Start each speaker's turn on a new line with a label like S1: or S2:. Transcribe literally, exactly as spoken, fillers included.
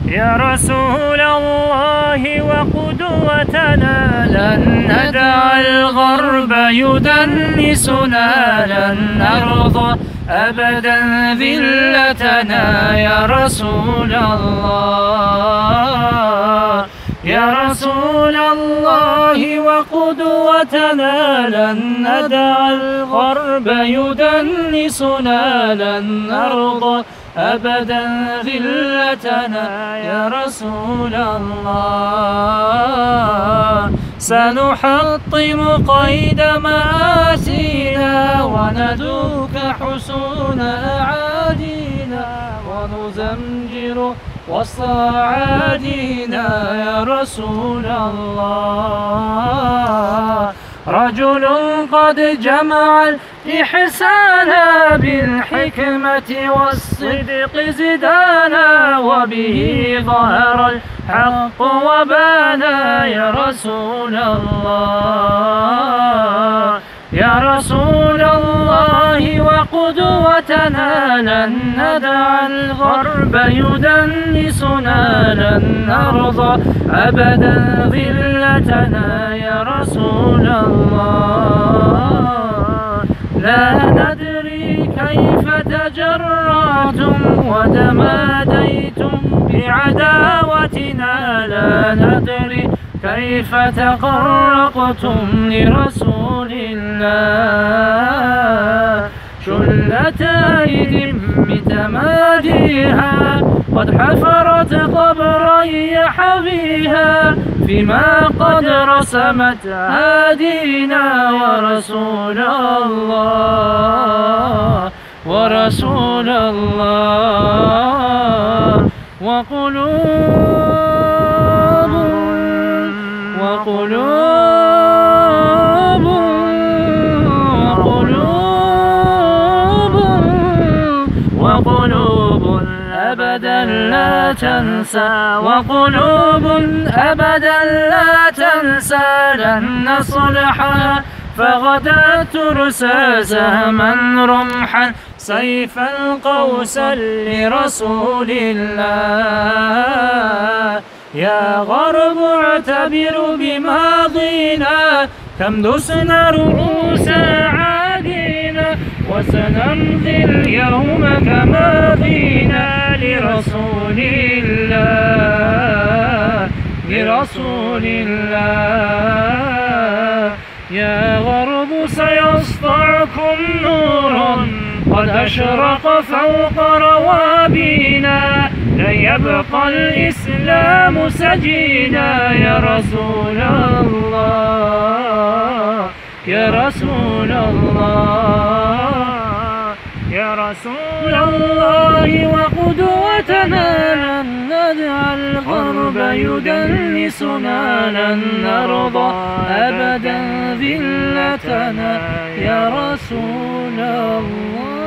S1: يا رسول الله وقدوتنا، لن ندع الغرب يدنسنا، لن نرضى أبدا ذلتنا. يا رسول الله يا رسول الله وقدوتنا، لن ندع الغرب يدنسنا، لن نرضى أبدا ذلتنا. يا رسول الله سنحطم قيد مآسينا، وندوك حصون أعادينا، ونزمجر وسط أعادينا. يا رسول الله رجل قد جمع الإحسان بالحكمة والصدق زدانا، وبه ظهر الحق وبانا. يا رسول الله يا رسول الله وقدوتنا، لن ندع الغرب يدنسنا، لن نرضى أبدا ذلتنا. يا رسول الله لا ندري كيف تجرأتم وتماديتم بعداوتنا، لا ندري كيف تقرقتم لرسول الله. شلت أيدي بتماديها قد حفرت قبرا يحويها، فيما قد رسمت هادينا. ورسول الله ورسول الله وقلوب وقلوب وقلوب وقلوب أبدا لا تنسى، وقلوب أبدا لا تنسى. لن نصلحها فغدا ترسى، سهما رمحا سيفا قوسا لرسول الله. يا غرب اعتبر بماضينا، كم دسنا رؤوس عادينا، وسنمضي اليوم كماضينا لرسول الله لرسول الله. يا غرب سيسطعكم نورا قد أشرق فوق روابينا، لن يبقى الإسلام سجينا. يا رسول الله يا رسول الله يا رسول الله وقدوتنا، لن ندع الغرب يدنسنا، لن نرضى أبدا ذلتنا. يا رسول الله.